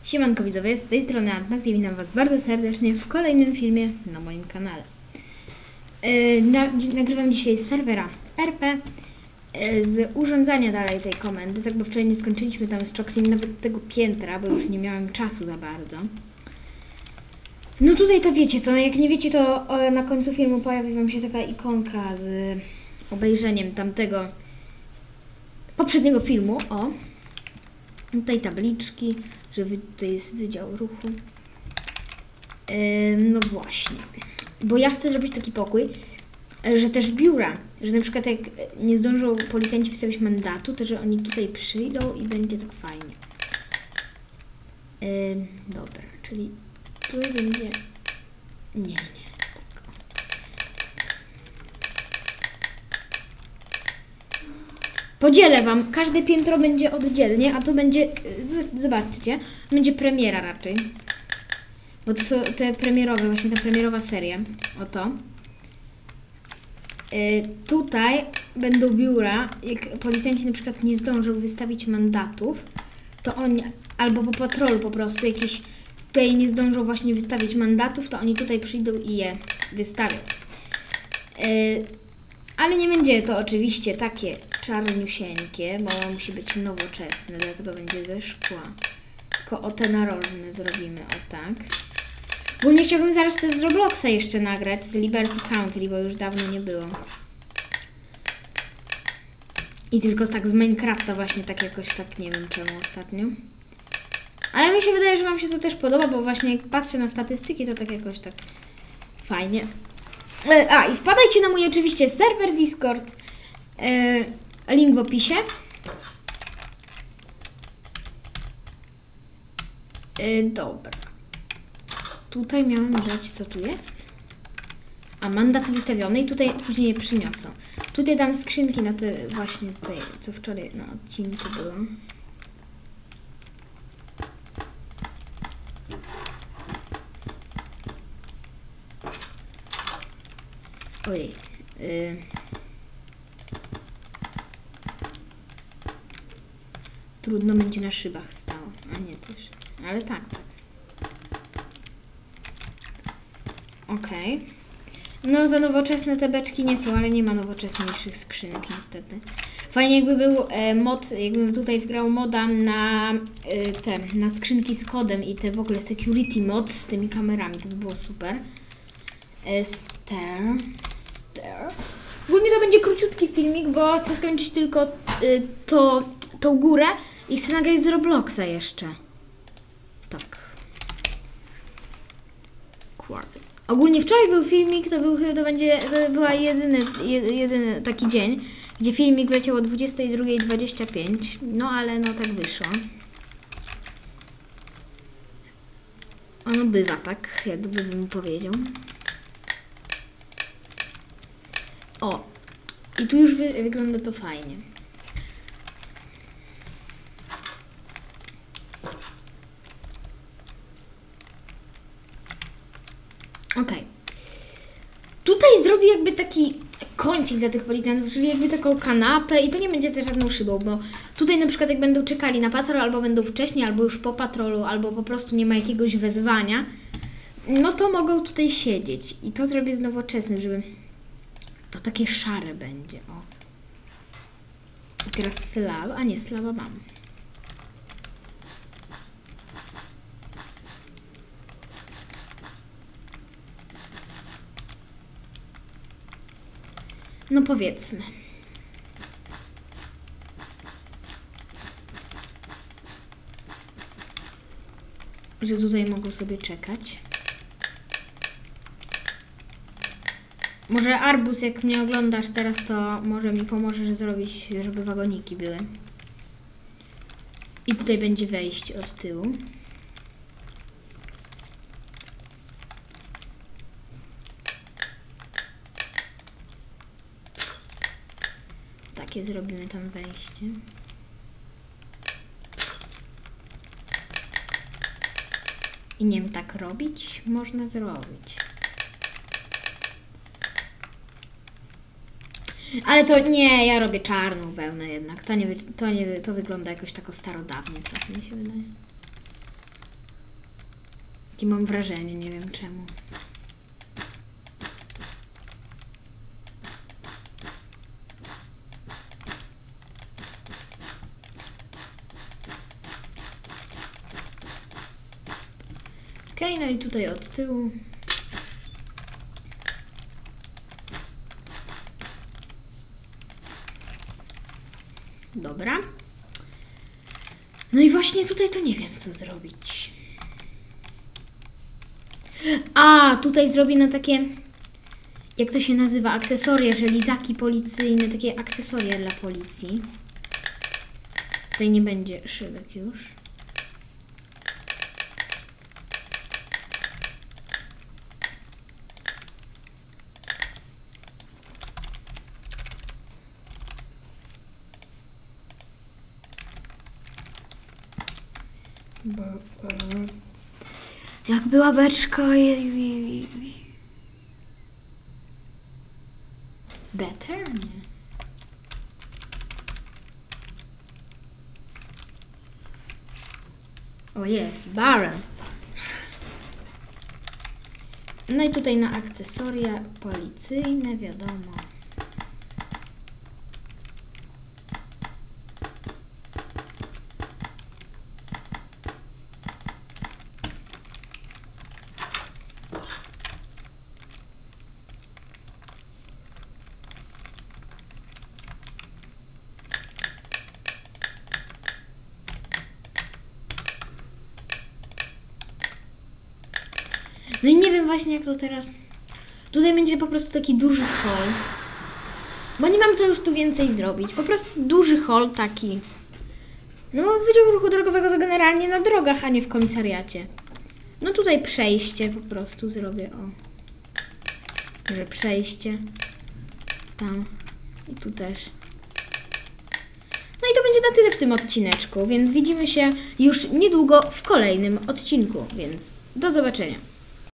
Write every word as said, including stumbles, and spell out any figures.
Siemanko widzowie, z tej strony Antmax i witam was bardzo serdecznie w kolejnym filmie na moim kanale. Yy, na, nagrywam dzisiaj z serwera R P, yy, z urządzania dalej tej komendy, tak bo wczoraj nie skończyliśmy tam z Choxim nawet tego piętra, bo już nie miałem czasu za bardzo. No tutaj to wiecie co, no jak nie wiecie to o, na końcu filmu pojawi wam się taka ikonka z obejrzeniem tamtego poprzedniego filmu, o. Tutaj tabliczki, że tutaj jest wydział ruchu. Yy, no właśnie. Bo ja chcę zrobić taki pokój, że też biura, że na przykład jak nie zdążą policjanci wystawić mandatu, to że oni tutaj przyjdą i będzie tak fajnie. Yy, dobra, czyli tutaj będzie... Nie, nie, nie. Podzielę wam, każde piętro będzie oddzielnie, a to będzie, zobaczcie, będzie premiera raczej. Bo to są te premierowe, właśnie ta premierowa seria, oto. Yy, tutaj będą biura, jak policjanci na przykład nie zdążą wystawić mandatów, to oni, albo po patrolu po prostu jakieś, tutaj nie zdążą właśnie wystawić mandatów, to oni tutaj przyjdą i je wystawią. Yy, Ale nie będzie to oczywiście takie czarniusieńkie, bo musi być nowoczesne, dlatego będzie ze szkła. Tylko o te narożne zrobimy, o tak. Ogólnie chciałbym zaraz też z Robloxa jeszcze nagrać, z Liberty County, bo już dawno nie było. I tylko tak z Minecrafta właśnie tak jakoś tak, nie wiem czemu ostatnio. Ale mi się wydaje, że wam się to też podoba, bo właśnie jak patrzę na statystyki, to tak jakoś tak fajnie. A, i wpadajcie na mój oczywiście serwer Discord, yy, link w opisie. Yy, dobra. Tutaj miałem dać, co tu jest? A, mandat wystawiony i tutaj później je przyniosą. Tutaj dam skrzynki na te właśnie tutaj, co wczoraj na odcinku było. Ojej. Yy. Trudno będzie na szybach stało. A nie też. Ale tak, tak. Okej. Okay. No za nowoczesne te beczki nie są, ale nie ma nowoczesniejszych skrzynek niestety. Fajnie jakby był e, mod, jakbym tutaj wgrał moda na e, te, na skrzynki z kodem i te w ogóle security mod z tymi kamerami. To by było super. E, Stair. Ogólnie to będzie króciutki filmik, bo chcę skończyć tylko y, to, tą górę i chcę nagrać z Robloxa jeszcze. Tak. Quartz. Ogólnie wczoraj był filmik, to, był, to będzie to była jedyny, jedyny taki dzień, gdzie filmik leciał o dwudziestej drugiej dwadzieścia pięć. No ale no tak wyszło. Ono bywa tak, jakby bym powiedział. O, i tu już wy wygląda to fajnie. Ok. Tutaj zrobię jakby taki kącik dla tych policjantów, czyli jakby taką kanapę i to nie będzie też żadną szybą, bo tutaj na przykład jak będą czekali na patrol, albo będą wcześniej, albo już po patrolu, albo po prostu nie ma jakiegoś wezwania, no to mogą tutaj siedzieć. I to zrobię z nowoczesnych, żeby... To takie szare będzie, o. I teraz slab, a nie, slaba mam. No powiedzmy. Że tutaj mogą sobie czekać. Może Arbus, jak mnie oglądasz teraz, to może mi pomożesz zrobić, żeby wagoniki były. I tutaj będzie wejście od tyłu. Takie zrobimy tam wejście. I nie wiem, tak robić? Można zrobić. Ale to nie, ja robię czarną wełnę jednak. To, nie, to, nie, to wygląda jakoś tak starodawnie, trochę mi się wydaje. Takie mam wrażenie, nie wiem czemu. Okej, okay, no i tutaj od tyłu. Dobra. No i właśnie tutaj to nie wiem, co zrobić. A, tutaj zrobię na takie, jak to się nazywa, akcesoria, że lizaki policyjne, takie akcesoria dla policji. Tutaj nie będzie szybek już. Jak była beczka. Better? Nie. O jest, barrel. No i tutaj na akcesoria policyjne, wiadomo. No i nie wiem właśnie jak to teraz. Tutaj będzie po prostu taki duży hol. Bo nie mam co już tu więcej zrobić. Po prostu duży hol taki. No Wydział Ruchu Drogowego to generalnie na drogach, a nie w komisariacie. No tutaj przejście po prostu zrobię, o. Że przejście. Tam. I tu też. No i to będzie na tyle w tym odcineczku, więc widzimy się już niedługo w kolejnym odcinku, więc do zobaczenia.